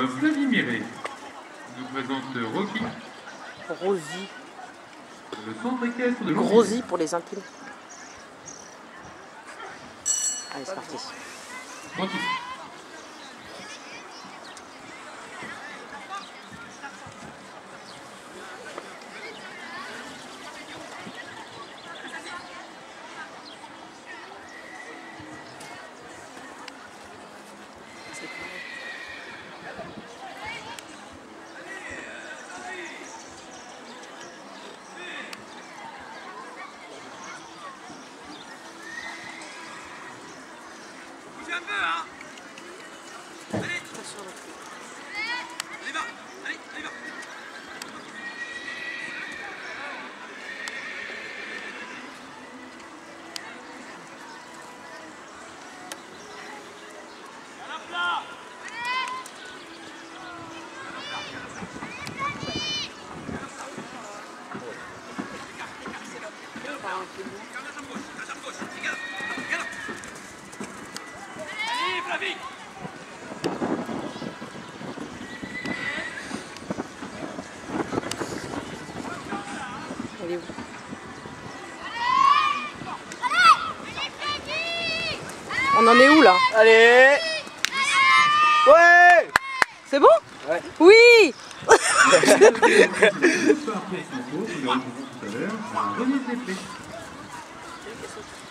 Flavimiré nous présente Rocky. Rosie. Le centre équestre de Rosie pour les intimes. Allez, c'est parti. Rocky. Un peu, hein. Allez, allez, va, allez, allez, va. Allez, Elle est où? On en est où là? Allez! Ouais! C'est bon? Ouais. Oui! Remise des clés.